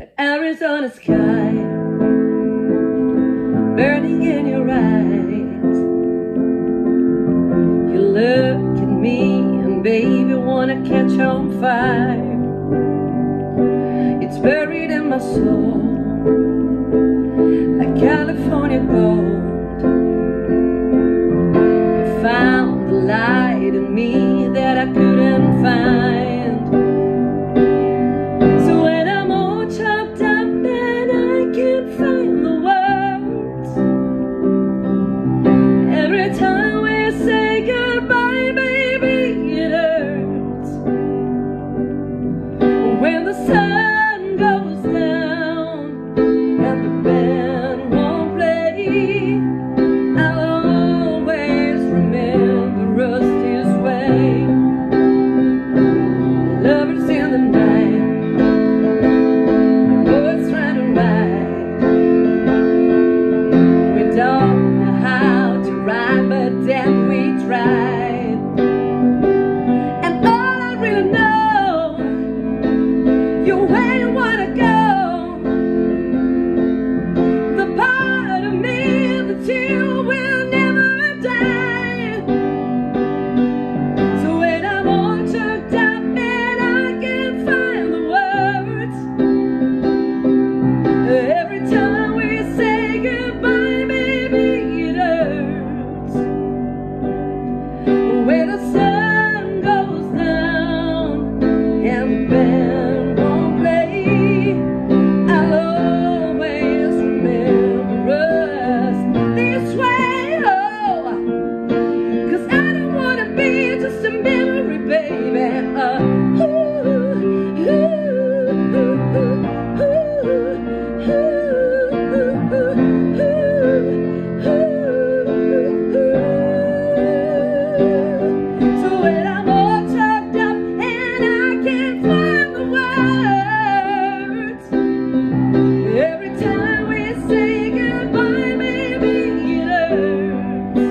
Arizona sky burning in your eyes. You look at me and baby wanna catch on fire. It's buried in my soul like California gold. You found the light in me that I couldn't find. So when I'm all chopped up and I can't find the words, every time we say goodbye, baby, it hurts. When the sun goes down and the band won't play, I'll always remember us this way. Lovers in the night, words trying to write. We don't know how to write, but then we tried. And all I really know, you're where you wanna go. The part of me that you will never die. So when I'm all choked up and I can't find the words, every time we say goodbye, baby, it hurts. When the sun goes down and the band won't play, I'll always remember us this way. Oh, 'cause I don't wanna be just a memory, baby. So when I'm all chopped up and I can't find the words, every time we say goodbye, baby, it hurts.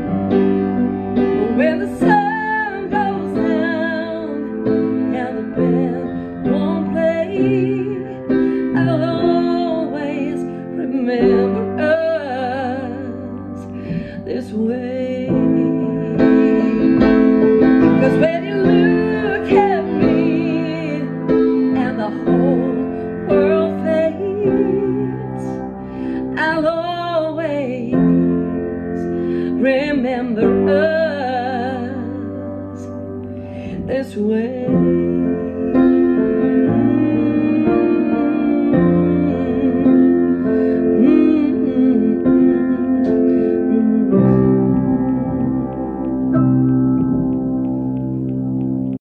When the sun goes down and the band won't play, I'll always remember us this way. 'Cause when you look at me and the whole world fades, I'll always remember us this way.